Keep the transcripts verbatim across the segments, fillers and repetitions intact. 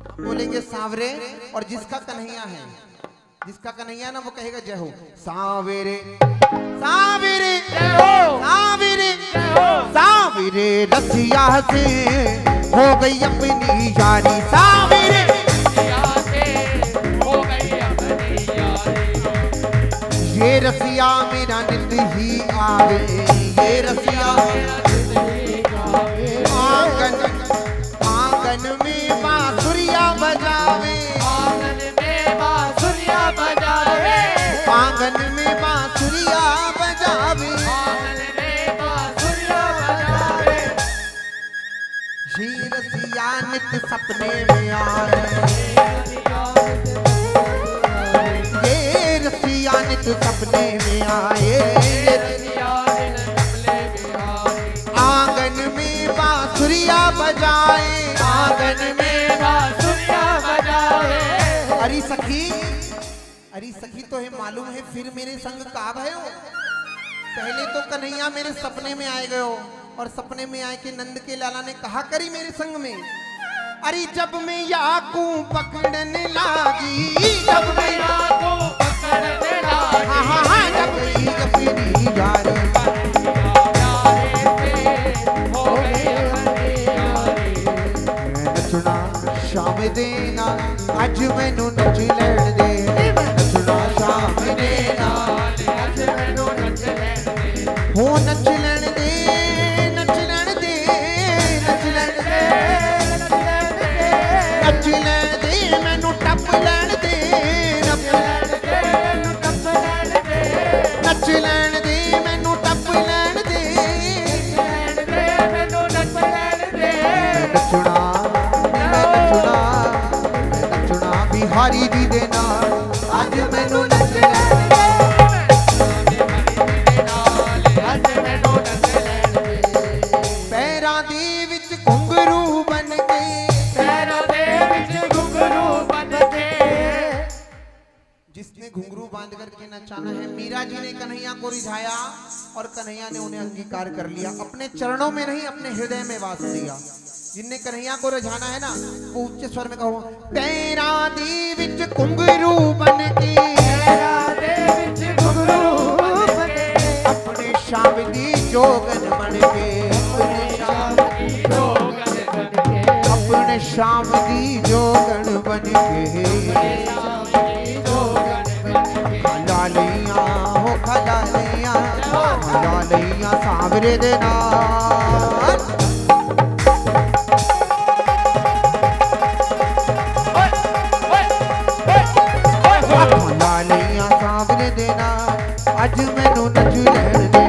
बोलेंगे सांवरे, और जिसका कन्हैया है, जिसका कन्हैया ना, वो कहेगा जय हो। सांवरे सांवरे सांवरे सांवरे रसिया से हो गई अपनी यारी, सांवरे हो गई अपनी यारी। ये रसिया मेरा नित ही आवे, ये रसिया आंगन आंगन में बांसुरिया बजावे, आंगन में बांसुरिया बजावे, आंगन में बांसुरिया बजावे, आंगन में बांसुरिया बजावे। ये रसिया नित सपने में आए, ये रसिया नित सपने में आए, आंगन में बांसुरिया बजाए, आंगन में बांसुरिया बजावे। अरे सखी, अरे सखी तो है मालूम है फिर मेरे संग का भयो। पहले तो कन्हैया मेरे सपने में आए गयो, और सपने में आए कि नंद के लाला ने कहा करी मेरे संग में। अरे जब मैं याकू पकड़ने लागी, जब मैं याकू पकड़ने लागी, हाँ हाँ हाँ, जब मैं अपनी यारी शाम देना, अज मैनू नच लैण दे, नचना शाम देना, अज मैनू नच लैण दे, हो नच लैण दे, नच लैण दे, नच लैण दे, नच लैण दे, मैनू टप लैण दे, नच लैण दे, मैनू टप लैण दे, नचना बिहारी दी दे नाल, अज मैनू नच लैण दे, अज मैनू नच लैण दे। पैरां दे विच घुंघरू बन के, पैरां दे विच घुंघरू बन के। जिसने घुंघरू बांध करके नचाना है, मीरा जी ने कन्हैया को रिझाया और कन्हैया ने उन्हें अंगीकार कर लिया, अपने चरणों में नहीं अपने हृदय में वास दिया। जिनने कन्हैया को रिझाना है ना, वो उच्च स्वर में कहो, पैरा दी विच घुंघरू बन के, पैरां दे विच घुंघरू बन के, अपने शाम दी जोगन बन के, अपने शाम दी जोगन बन के, अपने शाम दी जोगन बन के, लालियां हो खलालियां, लालियां सांवरे दे नाल। लालियां सांवरे दे नाल, अज मैनू नच लैण दे,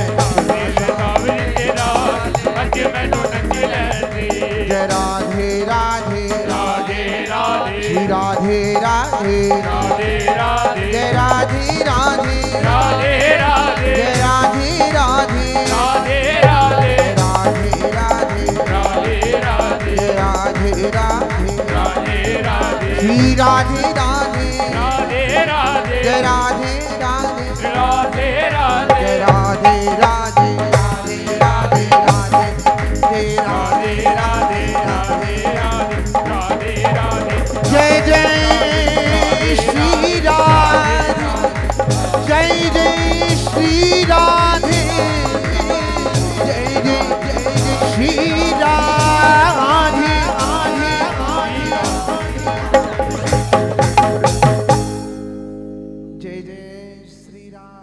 अज मैनू नच लैण दे। जय राधे राधे राधे राधे, श्री राधे राधे, राधे राधे, जय राधे राधे, राधे राधे, जय राधे राधे, राधे राधे, राधे राधे, राधे राधे, जय राधे राधे, राधे राधे, श्री राधे राधे, राधे राधे, जय राधे राधे, राधे राधे, जय राधे राधे, राधे राधे राधे, जय राधे राधे राधे, राधे राधे। जय जय श्री राधे, जय जय श्री राधे, जय जय जय जय श्री राधे, राधे राधे, जय जय श्री राधे।